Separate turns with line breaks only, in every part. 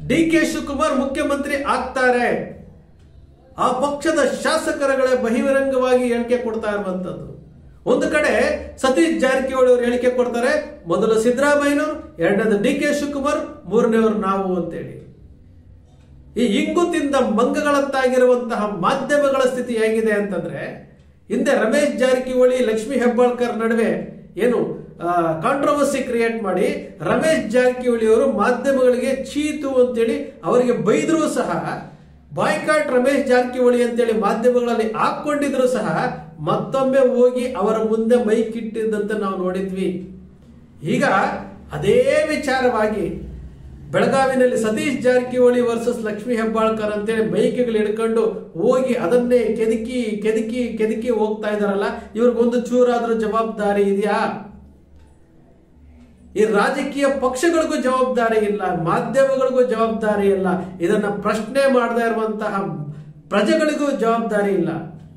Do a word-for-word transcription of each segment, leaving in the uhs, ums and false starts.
D K Shivakumar ಮುಖ್ಯಮಂತ್ರಿ ಆಗ್ತಾರೆ. ಆ ಪಕ್ಷದ ಶಾಸಕರುಗಳೇ ಬಹಿರಂಗವಾಗಿ ಹೇಳಿಕೆ ಕೊಡ್ತಾ ಇರುವಂತದ್ದು. ಒಂದು ಕಡೆ ಸತೀಶ್ ಜಾರಕಿಹೊಳಿ ಅವರು ಹೇಳಿಕೆ ಕೊಡ್ತಾರೆ, ಮೊದಲು ಸಿದ್ದರಾಮಯ್ಯನವರು, ಎರಡನೇದು ಡಿ ಕೆ ಶಿವಕುಮಾರ್, ಮೂರನೇವರು ನಾವು ಅಂತೇಳಿ. ಈ ಇಂಗು ತಿಂದ ಮಂಗಗಳಂತಾಗಿರುವಂತಹ ಮಾಧ್ಯಮಗಳ ಸ್ಥಿತಿ ಹೇಗಿದೆ ಅಂತಂದ್ರೆ, ಹಿಂದೆ ರಮೇಶ್ ಜಾರಕಿಹೊಳಿ ಲಕ್ಷ್ಮೀ ಹೆಬ್ಬಾಳ್ಕರ್ ನಡುವೆ ಏನು ಕಾಂಟ್ರವರ್ಸಿ ಕ್ರಿಯೇಟ್ ಮಾಡಿ ರಮೇಶ್ ಜಾರಕಿಹೊಳಿ ಅವರು ಮಾಧ್ಯಮಗಳಿಗೆ ಚೀತು ಅಂತೇಳಿ ಅವರಿಗೆ ಬೈದರೂ ಸಹ, ಬಾಯ್ಕಾಟ್ ರಮೇಶ್ ಜಾರಕಿಹೊಳಿ ಅಂತೇಳಿ ಮಾಧ್ಯಮಗಳಲ್ಲಿ ಹಾಕೊಂಡಿದ್ರು ಸಹ ಮತ್ತೊಮ್ಮೆ ಹೋಗಿ ಅವರ ಮುಂದೆ ಮೈಕ್ ಇಟ್ಟಿದ್ದಂತೆ ನಾವು ನೋಡಿದ್ವಿ. ಈಗ ಅದೇ ವಿಚಾರವಾಗಿ ಬೆಳಗಾವಿನಲ್ಲಿ ಸತೀಶ್ ಜಾರಕಿಹೊಳಿ ವರ್ಸಸ್ ಲಕ್ಷ್ಮೀ ಹೆಬ್ಬಾಳ್ಕರ್ ಅಂತೇಳಿ ಮೈಕ್ಗಳು ಹಿಡ್ಕೊಂಡು ಹೋಗಿ ಅದನ್ನೇ ಕೆದಕಿ ಕೆದಕಿ ಕೆದಕಿ ಹೋಗ್ತಾ ಇದಾರಲ್ಲ, ಇವ್ರಿಗೊಂದು ಚೂರಾದ್ರೂ ಜವಾಬ್ದಾರಿ ಇದೆಯಾ? ಈ ರಾಜಕೀಯ ಪಕ್ಷಗಳಿಗೂ ಜವಾಬ್ದಾರಿ ಇಲ್ಲ, ಮಾಧ್ಯಮಗಳಿಗೂ ಜವಾಬ್ದಾರಿ ಇಲ್ಲ, ಇದನ್ನ ಪ್ರಶ್ನೆ ಮಾಡದೇ ಇರುವಂತಹ ಪ್ರಜೆಗಳಿಗೂ ಜವಾಬ್ದಾರಿ ಇಲ್ಲ.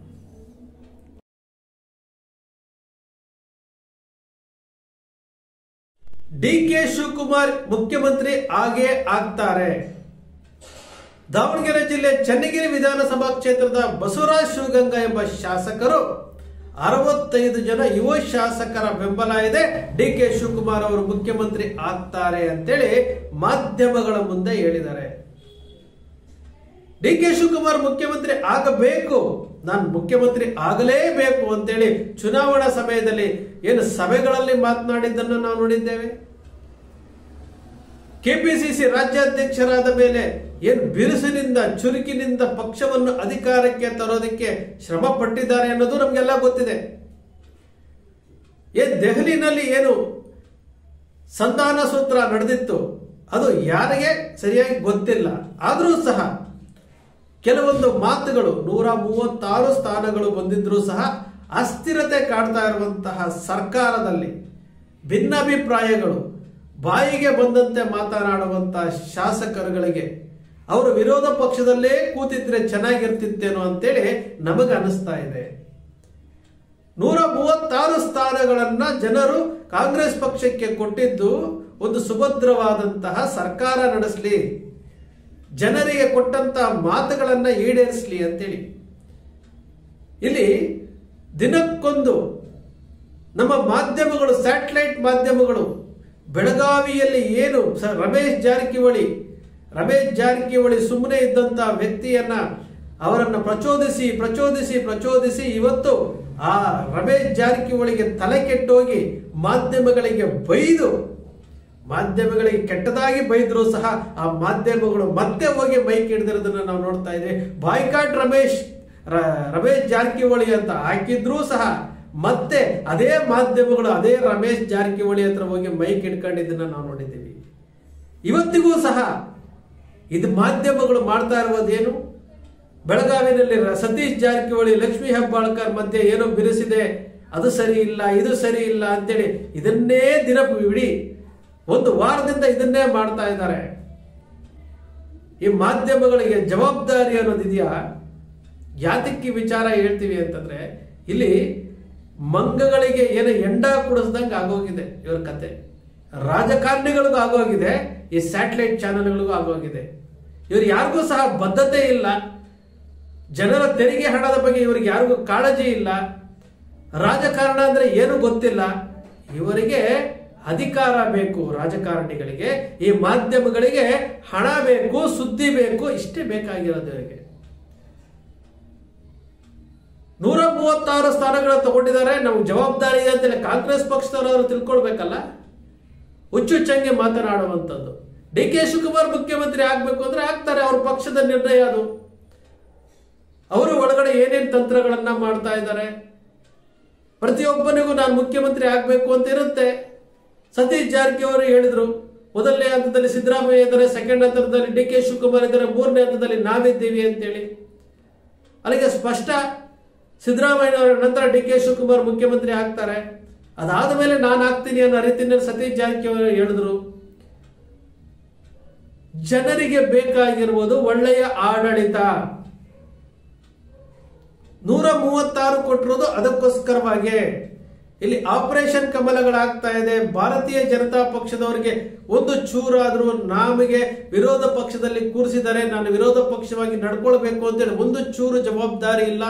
ಡಿ ಕೆ ಶಿವಕುಮಾರ್ ಮುಖ್ಯಮಂತ್ರಿ ಆಗೇ ಆಗ್ತಾರೆ. ದಾವಣಗೆರೆ ಜಿಲ್ಲೆ ಚನ್ನಗಿರಿ ವಿಧಾನಸಭಾ ಕ್ಷೇತ್ರದ ಬಸವರಾಜ್ ಶಿವಗಂಗಾ ಎಂಬ ಶಾಸಕರು ಅರವತ್ತೈದು ಜನ ಯುವ ಶಾಸಕರ ಬೆಂಬಲ ಇದೆ, ಡಿ ಕೆ ಶಿವಕುಮಾರ್ ಅವರು ಮುಖ್ಯಮಂತ್ರಿ ಆಗ್ತಾರೆ ಅಂತೇಳಿ ಮಾಧ್ಯಮಗಳ ಮುಂದೆ ಹೇಳಿದ್ದಾರೆ. ಡಿ ಕೆ ಶಿವಕುಮಾರ್ ಮುಖ್ಯಮಂತ್ರಿ ಆಗಬೇಕು, ನಾನು ಮುಖ್ಯಮಂತ್ರಿ ಆಗಲೇಬೇಕು ಅಂತೇಳಿ ಚುನಾವಣಾ ಸಮಯದಲ್ಲಿ ಏನು ಸಭೆಗಳಲ್ಲಿ ಮಾತನಾಡಿದ್ದನ್ನು ನಾವು ನೋಡಿದ್ದೇವೆ. ಕೆಪಿಸಿಸಿ ರಾಜ್ಯಾಧ್ಯಕ್ಷರಾದ ಮೇಲೆ ಏನು ಬಿರುಸಿನಿಂದ ಚುರುಕಿನಿಂದ ಪಕ್ಷವನ್ನು ಅಧಿಕಾರಕ್ಕೆ ತರೋದಕ್ಕೆ ಶ್ರಮ ಪಟ್ಟಿದ್ದಾರೆ ಅನ್ನೋದು ನಮಗೆಲ್ಲ ಗೊತ್ತಿದೆ. ಏನ್ ದೆಹಲಿನಲ್ಲಿ ಏನು ಸಂಧಾನ ಸೂತ್ರ ನಡೆದಿತ್ತು ಅದು ಯಾರಿಗೆ ಸರಿಯಾಗಿ ಗೊತ್ತಿಲ್ಲ. ಆದರೂ ಸಹ ಕೆಲವೊಂದು ಮಾತುಗಳು, ನೂರ ಮೂವತ್ತಾರು ಸ್ಥಾನಗಳು ಬಂದಿದ್ರೂ ಸಹ ಅಸ್ಥಿರತೆ ಕಾಡ್ತಾ ಇರುವಂತಹ ಸರ್ಕಾರದಲ್ಲಿ ಭಿನ್ನಾಭಿಪ್ರಾಯಗಳು, ಬಾಯಿಗೆ ಬಂದಂತೆ ಮಾತನಾಡುವಂತಹ ಶಾಸಕರುಗಳಿಗೆ ಅವರು ವಿರೋಧ ಪಕ್ಷದಲ್ಲೇ ಕೂತಿದ್ರೆ ಚೆನ್ನಾಗಿರ್ತಿತ್ತೇನೋ ಅಂತೇಳಿ ನಮಗೆ ಅನಿಸ್ತಾ ಇದೆ. ನೂರ ಮೂವತ್ತಾರು ಸ್ಥಾನಗಳನ್ನ ಜನರು ಕಾಂಗ್ರೆಸ್ ಪಕ್ಷಕ್ಕೆ ಕೊಟ್ಟಿದ್ದು ಒಂದು ಸುಭದ್ರವಾದಂತಹ ಸರ್ಕಾರ ನಡೆಸಲಿ, ಜನರಿಗೆ ಕೊಟ್ಟಂತಹ ಮಾತುಗಳನ್ನ ಈಡೇರಿಸಲಿ ಅಂತೇಳಿ. ಇಲ್ಲಿ ದಿನಕ್ಕೊಂದು ನಮ್ಮ ಮಾಧ್ಯಮಗಳು, ಸ್ಯಾಟಲೈಟ್ ಮಾಧ್ಯಮಗಳು ಬೆಳಗಾವಿಯಲ್ಲಿ ಏನು ರಮೇಶ್ ಜಾರಕಿಹೊಳಿ ರಮೇಶ್ ಜಾರಕಿಹೊಳಿ ಸುಮ್ಮನೆ ಇದ್ದಂತಹ ವ್ಯಕ್ತಿಯನ್ನ ಅವರನ್ನು ಪ್ರಚೋದಿಸಿ ಪ್ರಚೋದಿಸಿ ಪ್ರಚೋದಿಸಿ ಇವತ್ತು ಆ ರಮೇಶ್ ಜಾರಕಿಹೊಳಿಗೆ ತಲೆ ಕೆಟ್ಟೋಗಿ ಮಾಧ್ಯಮಗಳಿಗೆ ಬೈದು, ಮಾಧ್ಯಮಗಳಿಗೆ ಕೆಟ್ಟದಾಗಿ ಬೈದ್ರು ಸಹ ಆ ಮಾಧ್ಯಮಗಳು ಮತ್ತೆ ಹೋಗಿ ಮೈಕ್ ಹಿಡಿದಿರೋದನ್ನ ನಾವು ನೋಡ್ತಾ ಇದ್ವಿ. ಬಾಯ್ಕಾಟ್ ರಮೇಶ್ ರಮೇಶ್ ಜಾರಕಿಹೊಳಿ ಅಂತ ಹಾಕಿದ್ರೂ ಸಹ ಮತ್ತೆ ಅದೇ ಮಾಧ್ಯಮಗಳು ಅದೇ ರಮೇಶ್ ಜಾರಕಿಹೊಳಿ ಹತ್ರ ಹೋಗಿ ಮೈಕ್ ಹಿಡ್ಕೊಂಡಿದ್ದನ್ನ ನಾವು ನೋಡಿದ್ದೀವಿ. ಇವತ್ತಿಗೂ ಸಹ ಇದು ಮಾಧ್ಯಮಗಳು ಮಾಡ್ತಾ ಇರುವುದೇನು, ಬೆಳಗಾವಿನಲ್ಲಿ ಸತೀಶ್ ಜಾರಕಿಹೊಳಿ ಲಕ್ಷ್ಮೀ ಹೆಬ್ಬಾಳ್ಕರ್ ಮಧ್ಯೆ ಏನೋ ಬಿರುಸಿದೆ, ಅದು ಸರಿ ಇಲ್ಲ ಇದು ಸರಿ ಇಲ್ಲ ಅಂತೇಳಿ ಇದನ್ನೇ ದಿನ ಇಡೀ ಒಂದು ವಾರದಿಂದ ಇದನ್ನೇ ಮಾಡ್ತಾ ಇದ್ದಾರೆ. ಈ ಮಾಧ್ಯಮಗಳಿಗೆ ಜವಾಬ್ದಾರಿ ಅನ್ನೋದಿದೆಯಾ? ಯಾತಕ್ಕೆ ವಿಚಾರ ಹೇಳ್ತೀವಿ ಅಂತಂದ್ರೆ, ಇಲ್ಲಿ ಮಂಗಗಳಿಗೆ ಏನೋ ಎಂಡ ಕುಡಿಸ್ದಂಗೆ ಆಗೋಗಿದೆ ಇವ್ರ ಕತೆ. ರಾಜಕಾರಣಿಗಳಿಗೂ ಆಗೋಗಿದೆ, ಈ ಸ್ಯಾಟಲೈಟ್ ಚಾನೆಲ್ಗಳಿಗೂ ಆಗೋಗಿದೆ. ಇವ್ರು ಯಾರಿಗೂ ಸಹ ಬದ್ಧತೆ ಇಲ್ಲ, ಜನರ ತೆರಿಗೆ ಹಣದ ಬಗ್ಗೆ ಇವರಿಗೆ ಯಾರಿಗೂ ಕಾಳಜಿ ಇಲ್ಲ, ರಾಜಕಾರಣ ಅಂದ್ರೆ ಏನು ಗೊತ್ತಿಲ್ಲ. ಇವರಿಗೆ ಅಧಿಕಾರ ಬೇಕು, ರಾಜಕಾರಣಿಗಳಿಗೆ, ಈ ಮಾಧ್ಯಮಗಳಿಗೆ ಹಣ ಬೇಕು, ಸುದ್ದಿ ಬೇಕು, ಇಷ್ಟೇ ಬೇಕಾಗಿರೋದು ಇವರಿಗೆ. ನೂರ ಮೂವತ್ತಾರು ಸ್ಥಾನಗಳ ತಗೊಂಡಿದ್ದಾರೆ, ನಮ್ಗೆ ಜವಾಬ್ದಾರಿ ಇದೆ ಅಂತೇಳಿ ಕಾಂಗ್ರೆಸ್ ಪಕ್ಷದವರು ತಿಳ್ಕೊಳ್ಬೇಕಲ್ಲ. ಹುಚ್ಚುಚ್ಚಂಗೆ ಮಾತನಾಡುವಂಥದ್ದು. ಡಿ ಕೆ ಶಿವಕುಮಾರ್ ಮುಖ್ಯಮಂತ್ರಿ ಆಗ್ಬೇಕು ಅಂದ್ರೆ ಆಗ್ತಾರೆ, ಅವ್ರ ಪಕ್ಷದ ನಿರ್ಣಯ ಅದು. ಅವರು ಒಳಗಡೆ ಏನೇನ್ ತಂತ್ರಗಳನ್ನ ಮಾಡ್ತಾ ಇದ್ದಾರೆ, ಪ್ರತಿಯೊಬ್ಬನಿಗೂ ನಾನು ಮುಖ್ಯಮಂತ್ರಿ ಆಗ್ಬೇಕು ಅಂತ ಇರುತ್ತೆ. ಸತೀಶ್ ಜಾರಕಿಹೊಳಿ ಹೇಳಿದ್ರು, ಮೊದಲನೇ ಹಂತದಲ್ಲಿ ಸಿದ್ದರಾಮಯ್ಯ ಇದ್ದಾರೆ, ಸೆಕೆಂಡ್ ಹಂತದಲ್ಲಿ ಡಿ ಕೆ ಶಿವಕುಮಾರ್ ಇದ್ದಾರೆ, ಮೂರನೇ ಹಂತದಲ್ಲಿ ನಾವಿದ್ದೀವಿ ಅಂತೇಳಿ. ಅಲ್ಲಿಗೆ ಸ್ಪಷ್ಟ, ಸಿದ್ದರಾಮಯ್ಯನವರ ನಂತರ ಡಿ ಕೆ ಶಿವಕುಮಾರ್ ಮುಖ್ಯಮಂತ್ರಿ ಆಗ್ತಾರೆ, ಅದಾದ ಮೇಲೆ ನಾನು ಆಗ್ತೀನಿ ಅನ್ನೋ ರೀತಿಯಲ್ಲಿ ಸತೀಶ್ ಜಾರಕಿಹೊಳಿ ಹೇಳಿದ್ರು. ಜನರಿಗೆ ಬೇಕಾಗಿರುವುದು ಒಳ್ಳೆಯ ಆಡಳಿತ. ನೂರ ಮೂವತ್ತಾರು ಕೊಟ್ಟಿರೋದು ಅದಕ್ಕೋಸ್ಕರವಾಗಿ. ಇಲ್ಲಿ ಆಪರೇಷನ್ ಕಮಲಗಳಾಗ್ತಾ ಇದೆ. ಭಾರತೀಯ ಜನತಾ ಪಕ್ಷದವರಿಗೆ ಒಂದು ಚೂರಾದ್ರೂ ನಮಗೆ ವಿರೋಧ ಪಕ್ಷದಲ್ಲಿ ಕೂರಿಸಿದರೆ ನಾನು ವಿರೋಧ ಪಕ್ಷವಾಗಿ ನಡ್ಕೊಳ್ಬೇಕು ಅಂತೇಳಿ ಒಂದು ಚೂರು ಜವಾಬ್ದಾರಿ ಇಲ್ಲ.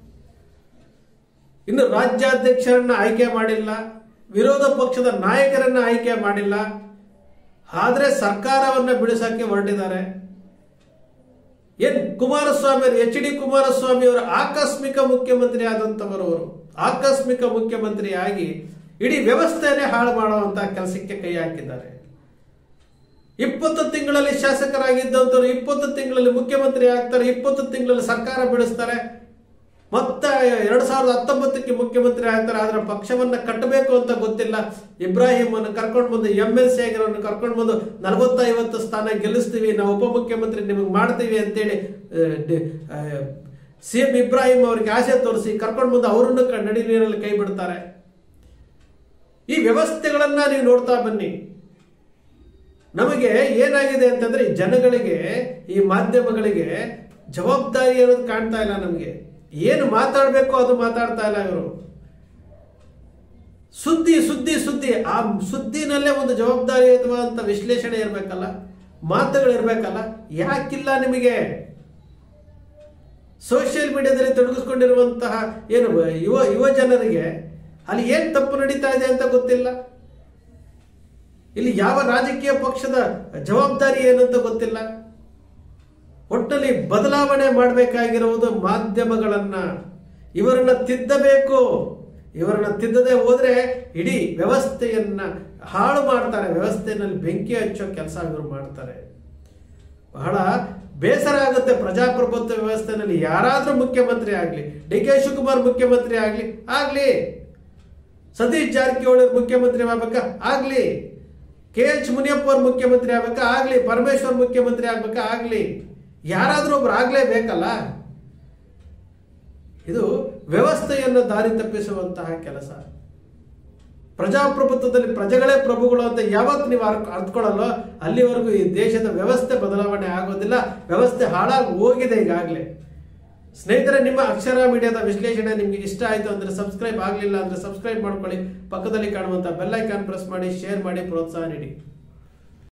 ಇನ್ನು ರಾಜ್ಯಾಧ್ಯಕ್ಷರನ್ನ ಆಯ್ಕೆ ಮಾಡಿಲ್ಲ, ವಿರೋಧ ಪಕ್ಷದ ನಾಯಕರನ್ನ ಆಯ್ಕೆ ಮಾಡಿಲ್ಲ. ಆದ್ರೆ ಸರ್ಕಾರವನ್ನ ಬಿಡಿಸಕ್ಕೆ ಹೊರಟಿದ್ದಾರೆ. ಏನ್ ಕುಮಾರಸ್ವಾಮಿ ಅವರು, ಎಚ್ ಡಿ ಕುಮಾರಸ್ವಾಮಿ ಅವರು ಆಕಸ್ಮಿಕ ಮುಖ್ಯಮಂತ್ರಿ ಆದಂತವರು, ಆಕಸ್ಮಿಕ ಮುಖ್ಯಮಂತ್ರಿ ಆಗಿ ಇಡೀ ವ್ಯವಸ್ಥೆನೇ ಹಾಳು ಮಾಡುವಂತ ಕೆಲಸಕ್ಕೆ ಕೈ ಹಾಕಿದ್ದಾರೆ. ಇಪ್ಪತ್ತು ತಿಂಗಳಲ್ಲಿ ಶಾಸಕರಾಗಿದ್ದಂತವರು ಇಪ್ಪತ್ತು ತಿಂಗಳಲ್ಲಿ ಮುಖ್ಯಮಂತ್ರಿ ಆಗ್ತಾರೆ, ಇಪ್ಪತ್ತು ತಿಂಗಳಲ್ಲಿ ಸರ್ಕಾರ ಬಿಡಿಸ್ತಾರೆ, ಮತ್ತೆ ಎರಡ್ ಸಾವಿರದ ಹತ್ತೊಂಬತ್ತಕ್ಕೆ ಮುಖ್ಯಮಂತ್ರಿ ಆಗ್ತಾರೆ. ಆದ್ರೆ ಪಕ್ಷವನ್ನ ಕಟ್ಟಬೇಕು ಅಂತ ಗೊತ್ತಿಲ್ಲ. ಇಬ್ರಾಹಿಂ ಅನ್ನು ಕರ್ಕೊಂಡು ಬಂದು ಎಂ ಎಲ್ ಸಿ ಆಗಿರೋನ್ನು ಕರ್ಕೊಂಡು ಬಂದು ನಲವತ್ತೈವತ್ತು ಸ್ಥಾನ ಗೆಲ್ಲಿಸ್ತೀವಿ, ನಾವು ಉಪಮುಖ್ಯಮಂತ್ರಿ ನಿಮಗೆ ಮಾಡ್ತೀವಿ ಅಂತೇಳಿ ಸಿ ಎಂ ಇಬ್ರಾಹಿಂ ಅವರಿಗೆ ಆಸೆ ತೋರಿಸಿ ಕರ್ಕೊಂಡು ಬಂದು ಅವರನ್ನು ನಡಿ ನೀರಲ್ಲಿ ಕೈ ಬಿಡ್ತಾರೆ. ಈ ವ್ಯವಸ್ಥೆಗಳನ್ನ ನೀವು ನೋಡ್ತಾ ಬನ್ನಿ. ನಮಗೆ ಏನಾಗಿದೆ ಅಂತಂದ್ರೆ ಈ ಜನಗಳಿಗೆ, ಈ ಮಾಧ್ಯಮಗಳಿಗೆ ಜವಾಬ್ದಾರಿ ಅನ್ನೋದು ಕಾಣ್ತಾ ಇಲ್ಲ. ನಮಗೆ ಏನು ಮಾತಾಡಬೇಕು ಅದು ಮಾತಾಡ್ತಾ ಇಲ್ಲ ಇವರು. ಸುದ್ದಿ ಸುದ್ದಿ ಸುದ್ದಿ ಆ ಸುದ್ದಿನಲ್ಲೇ ಒಂದು ಜವಾಬ್ದಾರಿಯುತವಾದಂತ ವಿಶ್ಲೇಷಣೆ ಇರಬೇಕಲ್ಲ, ಮಾತುಗಳು ಇರಬೇಕಲ್ಲ. ಯಾಕಿಲ್ಲ ನಿಮಗೆ? ಸೋಷಿಯಲ್ ಮೀಡಿಯಾದಲ್ಲಿ ತೊಡಗಿಸ್ಕೊಂಡಿರುವಂತಹ ಏನು ಯುವ ಯುವ ಜನರಿಗೆ ಅಲ್ಲಿ ಏನ್ ತಪ್ಪು ನಡೀತಾ ಇದೆ ಅಂತ ಗೊತ್ತಿಲ್ಲ. ಇಲ್ಲಿ ಯಾವ ರಾಜಕೀಯ ಪಕ್ಷದ ಜವಾಬ್ದಾರಿ ಏನಂತ ಗೊತ್ತಿಲ್ಲ. ಒಟ್ಟಲ್ಲಿ ಬದಲಾವಣೆ ಮಾಡಬೇಕಾಗಿರುವುದು ಮಾಧ್ಯಮಗಳನ್ನ. ಇವರನ್ನ ತಿದ್ದಬೇಕು. ಇವರನ್ನ ತಿದ್ದದೆ ಹೋದ್ರೆ ಇಡೀ ವ್ಯವಸ್ಥೆಯನ್ನ ಹಾಳು ಮಾಡ್ತಾರೆ. ವ್ಯವಸ್ಥೆಯಲ್ಲಿ ಬೆಂಕಿ ಹಚ್ಚೋ ಕೆಲಸ ಇವರು ಮಾಡ್ತಾರೆ. ಬಹಳ ಬೇಸರ ಆಗುತ್ತೆ. ಪ್ರಜಾಪ್ರಭುತ್ವ ವ್ಯವಸ್ಥೆಯಲ್ಲಿ ಯಾರಾದ್ರೂ ಮುಖ್ಯಮಂತ್ರಿ ಆಗ್ಲಿ, ಡಿ ಕೆ ಶಿವಕುಮಾರ್ ಮುಖ್ಯಮಂತ್ರಿ ಆಗ್ಲಿ ಆಗ್ಲಿ ಸತೀಶ್ ಜಾರಕಿಹೊಳಿ ಮುಖ್ಯಮಂತ್ರಿ ಆಗ್ಬೇಕಾ ಆಗ್ಲಿ, ಕೆ ಎಚ್ ಮುನಿಯಪ್ಪ ಅವ್ರ ಮುಖ್ಯಮಂತ್ರಿ ಆಗ್ಬೇಕಾ ಆಗ್ಲಿ, ಪರಮೇಶ್ವರ್ ಮುಖ್ಯಮಂತ್ರಿ ಆಗ್ಬೇಕಾ ಆಗ್ಲಿ, ಯಾರಾದ್ರೂ ಒಬ್ರು ಆಗ್ಲೇಬೇಕಲ್ಲ. ಇದು ವ್ಯವಸ್ಥೆಯನ್ನು ದಾರಿ ತಪ್ಪಿಸುವಂತಹ ಕೆಲಸ. ಪ್ರಜಾಪ್ರಭುತ್ವದಲ್ಲಿ ಪ್ರಜೆಗಳೇ ಪ್ರಭುಗಳು ಅಂತ ಯಾವತ್ತು ನೀವು ಅರ್ಥಕೊಳ್ಳಲ್ಲೋ ಅಲ್ಲಿವರೆಗೂ ಈ ದೇಶದ ವ್ಯವಸ್ಥೆ ಬದಲಾವಣೆ ಆಗೋದಿಲ್ಲ. ವ್ಯವಸ್ಥೆ ಹಾಳಾಗಿ ಹೋಗಿದೆ ಈಗಾಗಲೇ. ಸ್ನೇಹಿತರೆ, ನಿಮ್ಮ ಅಕ್ಷರ ಮೀಡಿಯಾದ ವಿಶ್ಲೇಷಣೆ ನಿಮ್ಗೆ ಇಷ್ಟ ಆಯ್ತು ಅಂದ್ರೆ ಸಬ್ಸ್ಕ್ರೈಬ್ ಆಗಲಿಲ್ಲ ಅಂದ್ರೆ ಸಬ್ಸ್ಕ್ರೈಬ್ ಮಾಡ್ಕೊಳ್ಳಿ. ಪಕ್ಕದಲ್ಲಿ ಕಾಣುವಂತ ಬೆಲ್ ಐಕಾನ್ ಪ್ರೆಸ್ ಮಾಡಿ, ಶೇರ್ ಮಾಡಿ, ಪ್ರೋತ್ಸಾಹ ನೀಡಿ.